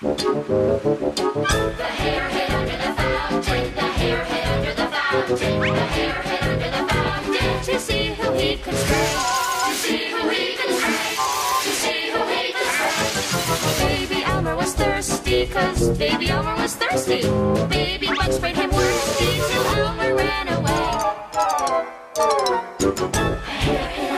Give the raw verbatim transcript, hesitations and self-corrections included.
The hare hid under the fountain, the hare hid under the fountain, the hare hid under the fountain, to see who he could stray, to see who he could stray, to see who he could stray. Baby Elmer was thirsty, 'cause Baby Elmer was thirsty. Baby Bug sprayed him worsty till Elmer ran away. The hare hid